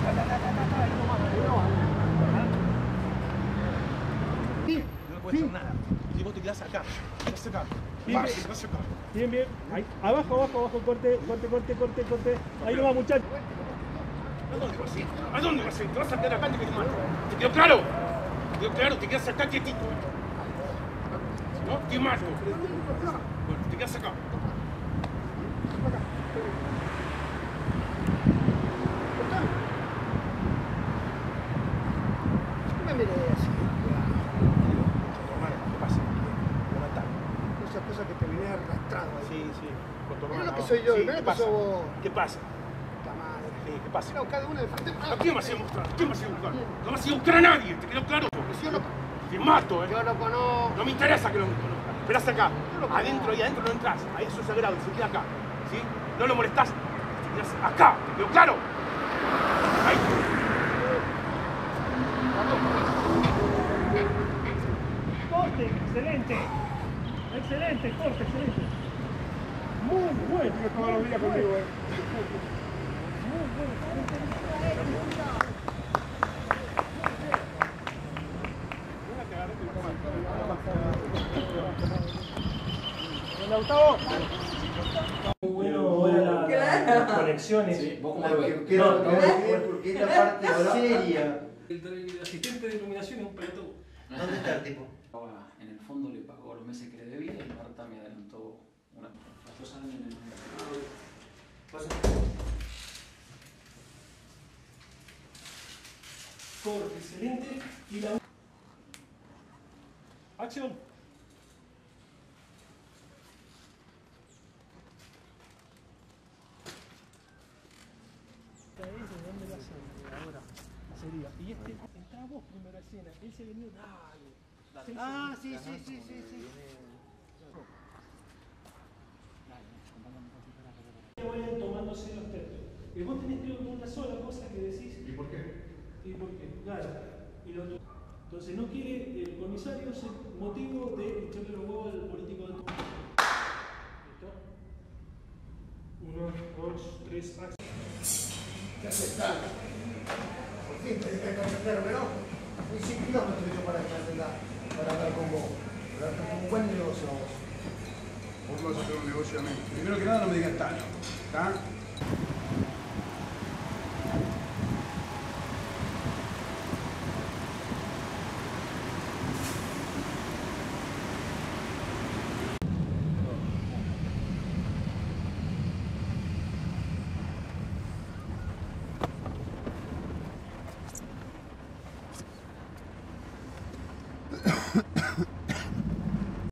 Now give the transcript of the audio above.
No puedes hacer nada. Si vos te quedás acá, te quedás acá. Bien, Te quedás acá. bien, bien. Ahí, abajo, corte. Ahí nomás, muchachos. ¿A dónde vas a ir? ¿A dónde vas a ir? Te vas a quedar acá antes que te mato. ¿Te quedó claro? ¿Te quedó claro? Te quedas acá quietito. ¿No? Te mato. Bueno, te quedas acá. No me miré así. Hermano, ¿qué pasa? Me mataron. Esas cosas que te viene arrastrado ahí. Sí. Con tu Mira hermano. lo que soy yo, Sí, mira ¿qué lo que pasa? sos vos. ¿Qué pasa? Puta madre. Sí, ¿qué pasa? Mira, cada uno de frente. ¿A quién vas a ir a buscar? ¿A quién vas a ir a buscar? No vas a ir a buscar a nadie, ¿te quedó claro? Yo lo, Te mato, yo lo conozco. No me interesa que lo conozcas. Esperás acá. Yo lo conozco. Adentro y adentro no entras. Ahí eso es sagrado, se queda acá. ¿Sí? No lo molestás. Te quedás acá. ¿Te quedó claro? Ahí. Corte, excelente. Excelente, corte, excelente. Muy bueno. Todos los días conmigo, Hola, Gustavo. Muy bueno, las conexiones. Sí, vos como lo ves. Quiero porque es la parte seria. El asistente de iluminación es un pelotudo. ¿Dónde está el tipo? En el fondo le pagó los meses que le debía y Marta me adelantó una. Las cosas en el. Corte, excelente. Y la. Acción. Esta es de dónde la sangre ahora sería. Y entraba vos primero a escena. Él se venía, dale. Ah, sí. Vayan tomándose los tercios. Y vos tenés creo que una sola cosa que decís. ¿Y por qué? ¿Y por qué? Claro. Y lo otro. Entonces no quiere el comisario ser motivo de echarle los huevos al político de turno. ¿Listo? 1, 2, 3, acción. ¿Qué haces, tal? Por fin te dije que entenderme, ¿no? Fui 100 kilómetros yo para hablar con vos. Para hablar con un buen negocio vos. Vos vas a hacer un negocio a mí. Primero que nada no me digas Tano, ¿está?